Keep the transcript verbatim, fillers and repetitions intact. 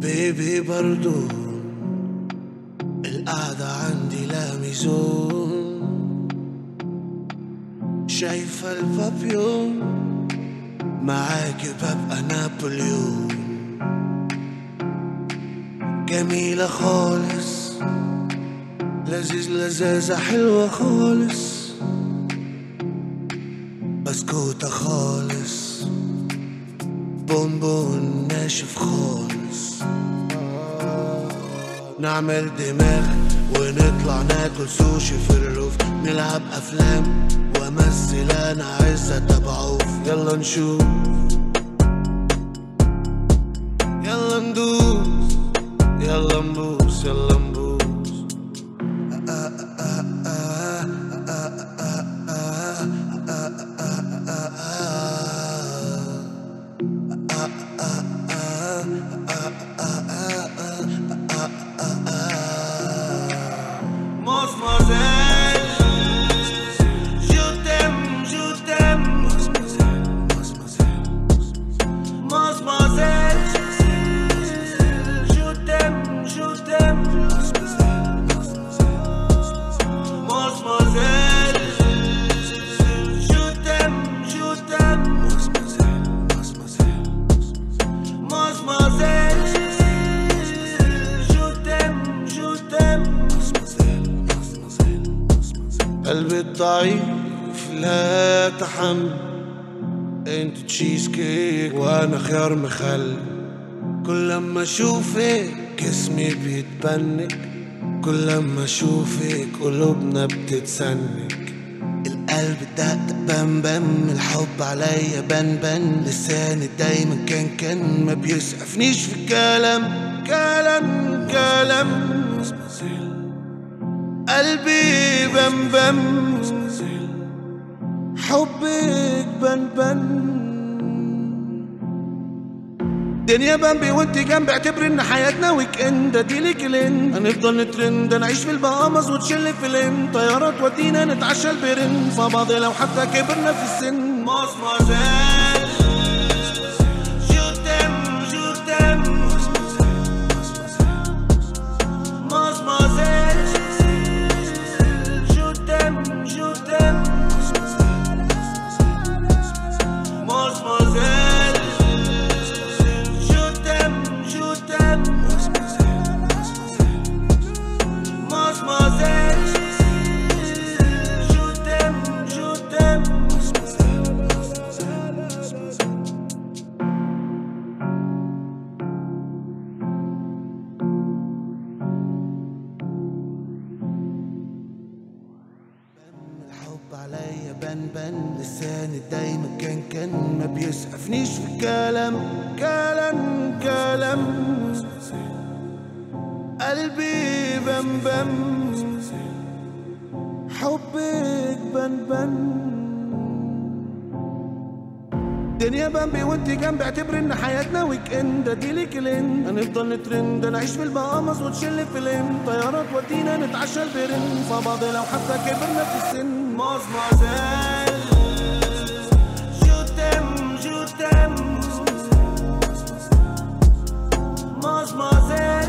بيبي برضو القعدة عندي لا ميزون، شايفة البابيون معاكي ببقى نابليون، جميلة خالص لذيذ لذاذة حلوة خالص، بسكوتة خالص بون بون ناشف خالص. نعمل دماغ ونطلع ناكل سوشي في الروف، نلعب افلام وامثل انا عزت ابو عوف. يلا نشوف يلا ندوس يلا نبوس يلا نبوس. قلبي الضعيف لا تحمل، انت تشيز كيك وانا خيار مخل. كل لما اشوفك جسمي بيتبنك، كل لما اشوفك قلوبنا بتتسنك. القلب دق بم بم، الحب عليا بن بن، لساني دايما كان كان ما بيسعفنيش في الكلام كلام كلام. قلبي بم بم حبك بن بن، دنيا بامبي وانت جنبي، اعتبر ان حياتنا ويك اند، اديلك الين هنفضل نترند، نعيش في البهامز وتشل في الين، طيارات ودينا نتعشى البرن مع بعض لو حتى كبرنا في السن. ماسمازيل جوتم جوتم ماسمازيل جوتم جوتم ماسمازيل جوتم جوتم ماسمازيل جوتم جوتم. الحب عليا بن بن، لساني دايما كان كان ما بيسعفنيش في الكلام كلام كلام. قلبي بم بم حبك بن بن، دنيا بامبي وانت جنبي، اعتبر ان حياتنا ويك اند، اديلك الين هنفضل نترند، نعيش في البهامز وتشل في الين، طيارات ودينا نتعشى البرن مع بعض لو حتى كبرنا في السن. ماسمازيل جوتم جوتم ماسمازيل